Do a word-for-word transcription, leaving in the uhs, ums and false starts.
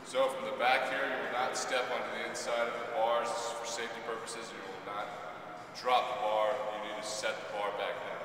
So from the back here, you will not step onto the inside of the bars. This is for safety purposes. You will not drop the bar. You need to set the bar back down.